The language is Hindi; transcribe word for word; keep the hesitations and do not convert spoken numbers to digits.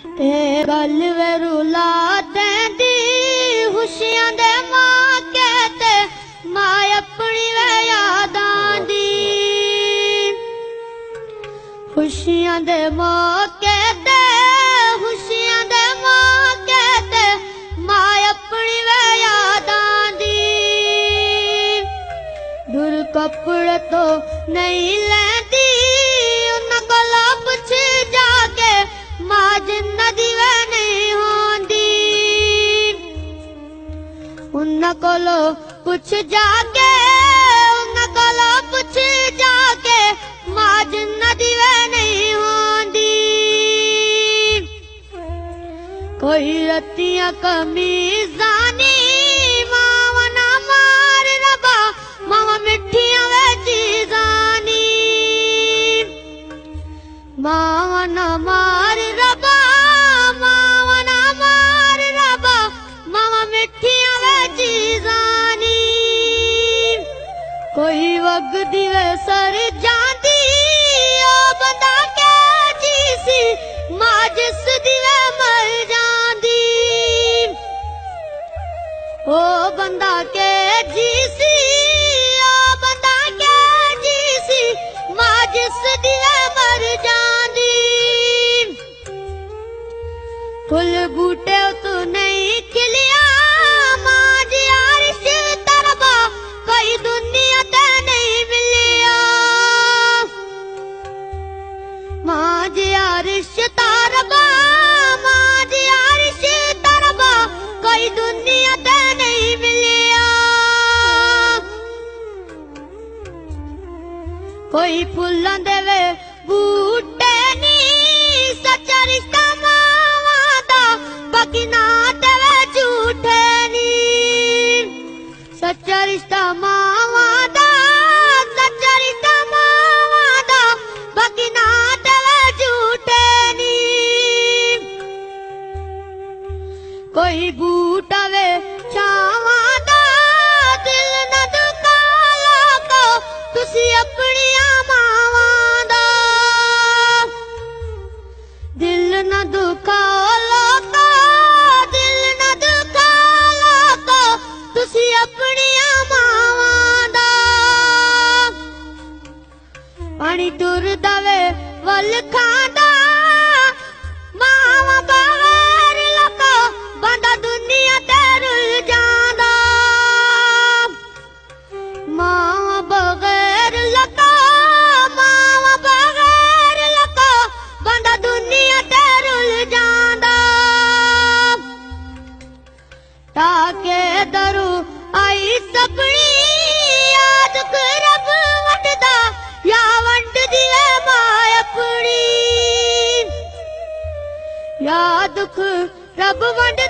ए गल वे रुला देंदी खुशियां दे मौके ते मां अपनी वे यादां दी। खुशियां दे मौके ते खुशियां दे मौके ते मां अपनी वे यादां दी। दूर कपड़े तो नहीं लैंदी उन्हां कोला पुछ जाके मां जिन्नत वे नहीं होंदी। उन्हां कोलो पुछ जाके उन्हां कोलो पुछ जाके मां जिन्नत वे नहीं होंदी। कोई रतियां कमीज़ानी मावा ना मार रबा मावा मिठियां वे चीज़ानी। मावा ना मार रबा मावा ना मार रबा मावा मिठियां वे चीज़ानी। कोई वगदी वे सर जांदी ओ बंदा के जीसी मां जिस दी वे मर जांदी। ओ बंदा के जीसी ओ बंदा के जीसी मां जिस दी वे मर जांदी। फुल बूटे तू नहीं खिलिया मां जी आरिश तरबा कोई दुनिया ते नहीं मिलिया। मां जी आरिश तरबा मां जी आरिश तरबा कोई दुनिया ते नहीं मिलिया। कोई फुल्लां दे वे बूटे नी सच्चा रिश्ता मावां दा बाकी ना ते वे झूठे नी। सच्चा रिश्ता मावां दा सच्चा रिश्ता मावां दा बाकी ना ते वे झूठे नी। कोई बूटा वे छावां दा दिल न दुखाओ को तुसी अपनी मावां दा। दिल न दुखाओ लोको दिल न दुखाओ लोको तुसी अपनी मावां दा। पानी टुरदा वे वल खांदा मावां बगैर लोको बंदा दुनिया ते रुल जांदा। मावां बगैर लोको मावां बगैर लोको बंदा दुनिया ते रुल जांदा। ताके दरू आई सपनी याद रब वटदा या वंड दी वे मां अपनी। या दुख रब वंड